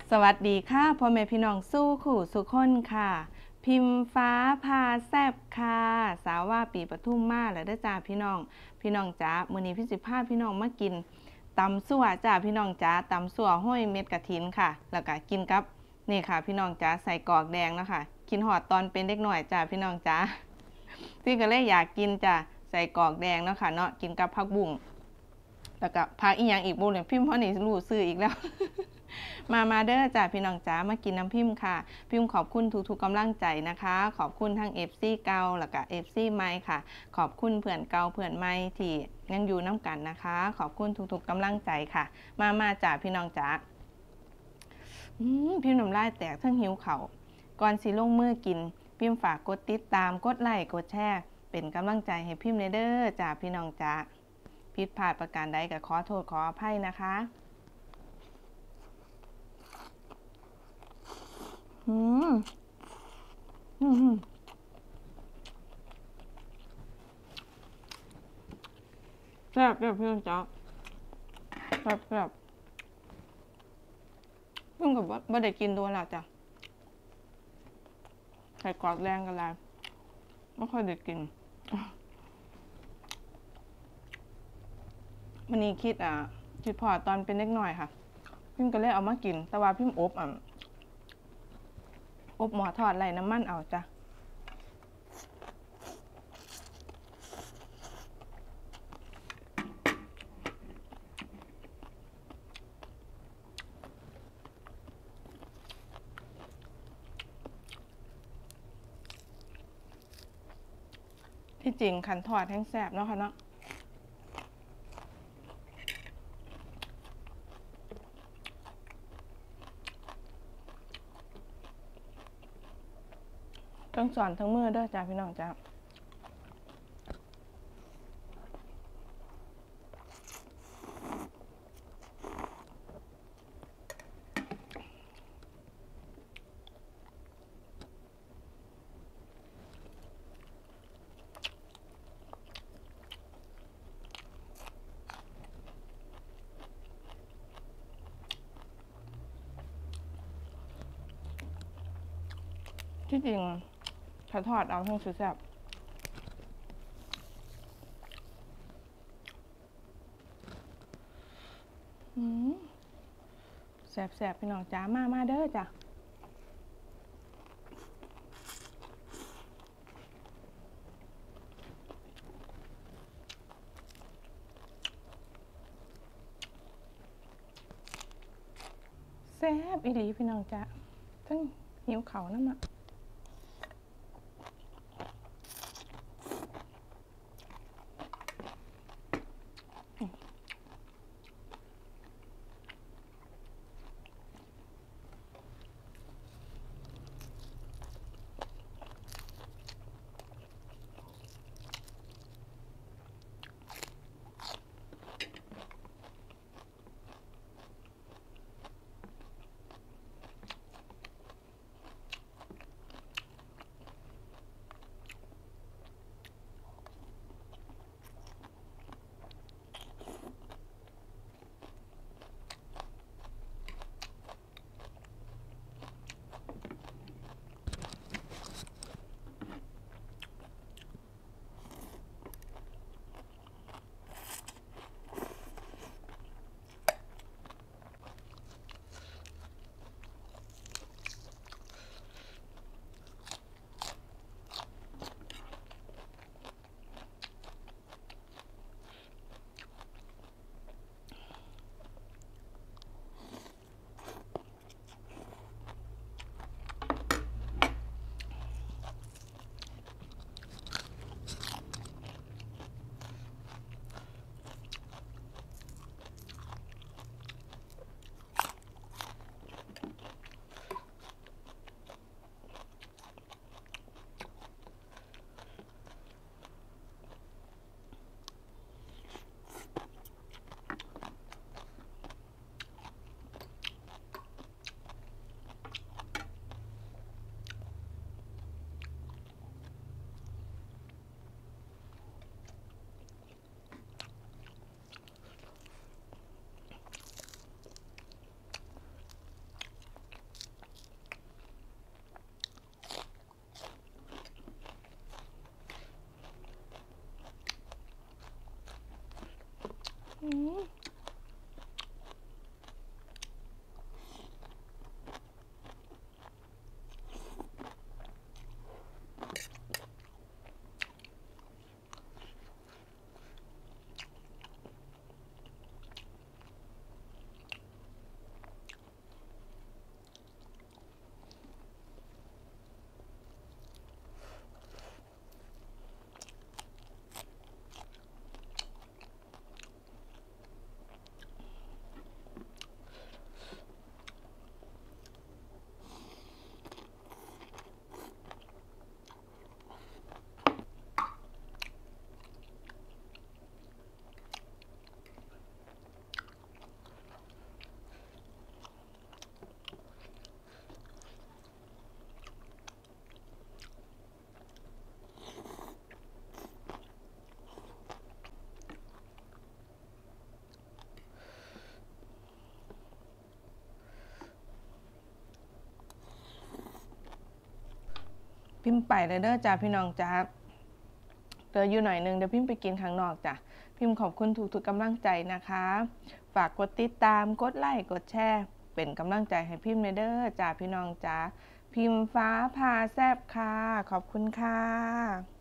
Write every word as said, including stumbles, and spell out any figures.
สวัสดีค่ะพ่อแม่พี่น้องสู้ขู่สุขคนค่ะ พิมพ์ฟ้าพาแซบค่ะสาวว่าปีปทุมมาแล้วเด้อจ้าพี่น้องพี่น้องจ้ามื้อนี้พี่สิพาพี่น้องมากินตำสั่วจ้าพี่น้องจ้าตำสั่วห้อยเม็ดกระถินค่ะแล้วก็กินกับนี่ค่ะพี่น้องจ้าใส่กรอกแดงนะคะกินหอดตอนเป็นเด็กหน่อยจ้าพี่น้องจ้าพี่ก็เลยอยากกินจ้าใส่กรอกแดงเนาะค่ะเนาะกินกับผักบุ้งแล้วก็ผักอีหยังอีกบุ้งเนี่ยพิมพ์เพราะนี่รู้ซื้ออีกแล้ว มามาเด้อจ้าพี่น้องจ้ามากินน้ำพิมพ์ค่ะพิมพ์ขอบคุณทุกๆกำลังใจนะคะขอบคุณทั้ง เอฟ ซี เก่าแล้วก็ เอฟ ซี ใหม่ค่ะขอบคุณเพื่อนเก่าเพื่อนใหม่ที่ยังอยู่น้ำกันนะคะขอบคุณทุกๆกำลังใจค่ะมามาจ้าพี่น้องจ้าพิมพ์น้ำลายแตกทั้งหิวเข่าก่อนสิลงมือกินพิมพ์ฝากกดติดตามกดไลค์กดแชร์เป็นกำลังใจให้พิมพ์เด้อจ้าพี่น้องจ้าผิดพลาดประการใดก็ขอโทษขออภัยนะคะอืมอืมแซ่บแซ่บพี่น้องจ๊ะแซ่บแซ่บเพิ่งกับว่าไม่ได้กินตัวแล้วจ้ะใส่กรอกแรงกันแล้วไม่ค่อยได้กินวันนี้คิดอ่ะคิดพอตอนเป็นเล็กหน่อยค่ะพิมก็เลยเอามากินแต่ว่าพิมอบอ่ะอบหมอทอดไรน้ำมันเอาจ้ะที่จริงขันทอดแห้งแซ่บเนาะค่ะเนาะทั้งสอนทั้งมือด้วยจ้ะพี่น้องจ้ะที่จริงถ้าทอดเอาทั้งสุดแซ่บแซ่บแซ่บพี่น้องจ้ามามาเด้อจ้ะแซ่บอีหลีพี่น้องจ้าทั้งหิวเขาน้ำอ่ะพิมพ์ไปเลยเด้อจ้าพี่น้องจ้าเตืออยู่หน่อยนึงเดี๋ยวพิมพ์ไปกินข้างนอกจ้ะพิมพ์ขอบคุณทุกๆกำลังใจนะคะฝากกดติดตามกดไลค์กดแชร์เป็นกำลังใจให้พิมพ์เด้อจ้าพี่น้องจ้าพิมพ์ฟ้าพาแซบค่ะขอบคุณค่ะ